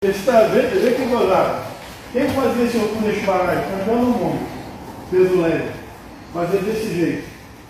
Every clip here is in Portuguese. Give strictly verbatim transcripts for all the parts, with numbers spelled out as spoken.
Está vendo? Vê que gozado. Quem fazia esse outro esparalho? Campeão no mundo. Peso leve. Fazia desse jeito.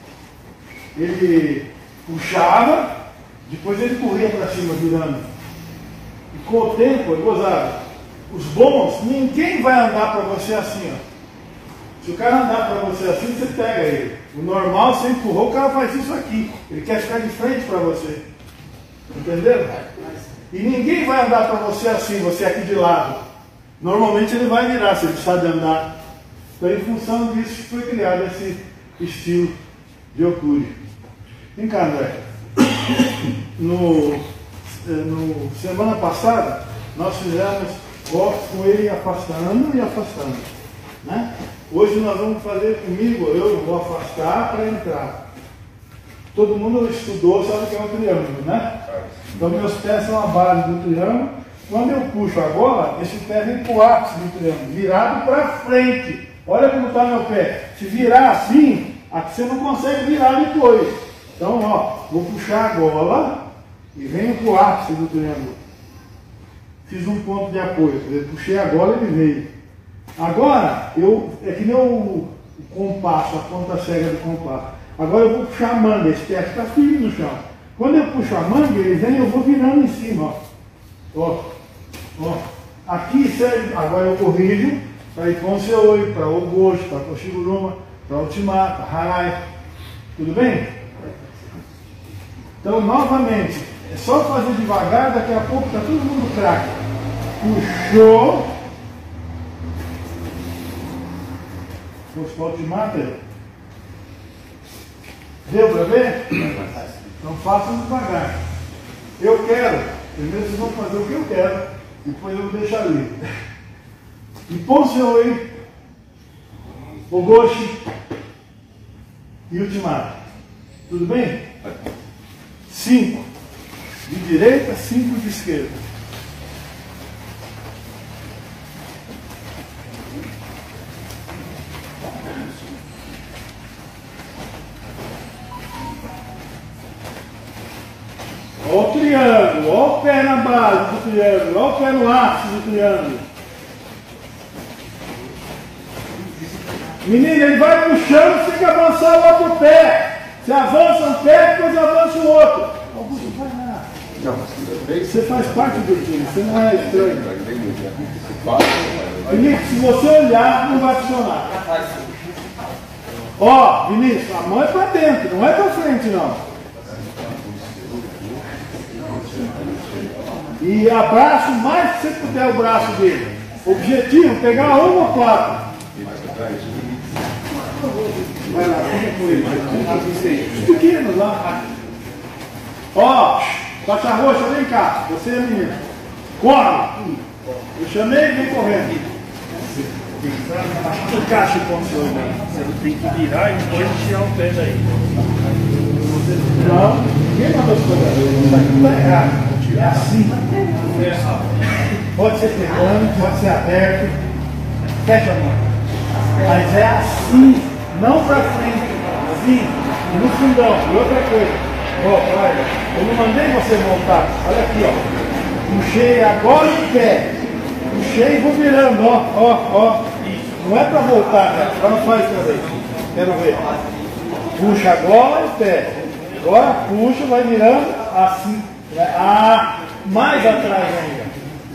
Ele puxava, depois ele corria para cima, virando. E com o tempo, é gozado. Os bons, ninguém vai andar para você assim, ó. Se o cara andar para você assim, você pega ele. O normal, você empurrou, o cara faz isso aqui. Ele quer ficar de frente para você. Entenderam? E ninguém vai andar para você assim, você aqui de lado. Normalmente ele vai virar, se ele sabe andar. Então, em função disso, foi criado esse estilo de Okuri. Vem cá, André. No, no semana passada, nós fizemos golpes com ele afastando e afastando. Né? Hoje nós vamos fazer comigo, eu vou afastar para entrar. Todo mundo estudou, sabe o que é um triângulo, né? Então meus pés são a base do triângulo. Quando eu puxo a gola, esse pé vem para o ápice do triângulo, virado para frente. Olha como está meu pé. Se virar assim, aqui você não consegue virar depois. Então, ó, vou puxar a gola e venho para o ápice do triângulo. Fiz um ponto de apoio. Eu puxei a gola e ele veio. Agora, eu, é que nem o, o compasso, a ponta cega do compasso. Agora eu vou puxar a manga, esse pé está firme no chão. Quando eu puxo a manga, ele vem, eu vou virando em cima, ó. Ó, ó. Aqui serve, agora eu corrijo para Iponse Oi, para Ogoshi, para Koshiguruma, para Ultimato, para Harai. Tudo bem? Então, novamente, é só fazer devagar, daqui a pouco está todo mundo craque. Puxou. Vou para o Ultimato aí. Deu para ver? Então façam devagar. Eu quero. Primeiro vocês vão fazer o que eu quero. Depois eu vou deixar ali. Iponse Oi, Ogoshi e Ultimato. Tudo bem? Cinco de direita, cinco de esquerda. Olha o triângulo, olha o pé na base do triângulo, olha o pé no ápice do triângulo. Menino, ele vai puxando, você tem que avançar o outro pé. Você avança um pé, depois avança o outro. Augusto, não vai nada. Você faz parte do time, você não é estranho. Vinícius, se você olhar, não vai funcionar. Ó, Vinícius, a mão é para dentro, não é para frente não. E abraça o mais que você puder o braço dele. Objetivo, pegar a omoplata. Vai lá, fica com ele. Os pequenos lá. Ó, faixa roxa, vem cá. Você é menino. Corre. Eu chamei e vem correndo. O caixa funciona. Você tem que virar e depois tirar o pé daí. Não, ninguém mandou os jogadores. Isso aqui está errado. É assim. Pode ser pegando, pode ser aberto. Fecha a mão. Mas é assim, não para frente. Assim, no fundão. E outra coisa. Ó, olha, eu não mandei você voltar. Olha aqui, ó. Puxei agora o pé. Puxei e vou virando, ó, ó, ó. Não é para voltar, né? Agora faz também. Quero ver. Puxa agora o pé. Agora puxa, vai virando assim. Ah, mais atrás ainda.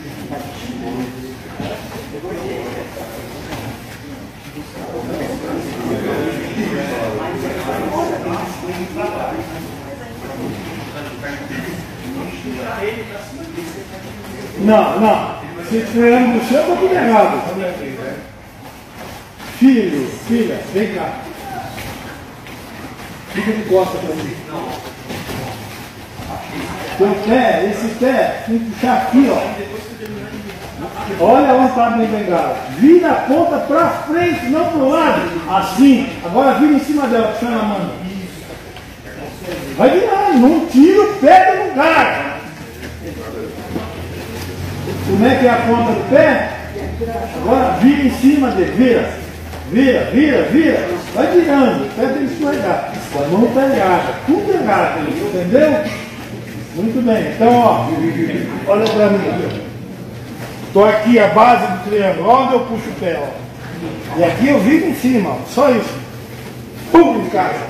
Não, não. Se triângulo no chão, está tudo errado. Filho, filha, vem cá. Fica de costas para mim. Teu pé, esse pé, tem que puxar aqui, ó. Olha onde está a minha bengala. Vira a ponta para frente, não para o lado. Assim. Agora vira em cima dela, puxando a mão. Vai virar, não tira o pé do lugar. Como é que é a ponta do pé? Agora vira em cima dele, vira. Vira, vira, vira. Vai virando, o pé tem que escorregar. A mão está errada, tudo errado, entendeu? Muito bem, então ó, olha para mim. Estou aqui, a base do triângulo, onde eu puxo o pé, ó. E aqui eu viro em cima, ó. Só isso. Pum, encaixa.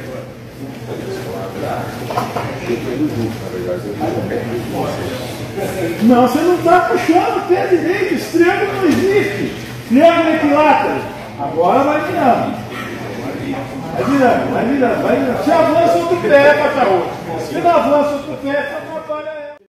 Não, você não está puxando o pé direito, esse triângulo não existe. Triângulo equilátero. Agora vai virando. Vai virando, vai virando, vai virando. Você avança outro pé para cá outro. Você não avança outro pé, está atrapalhando.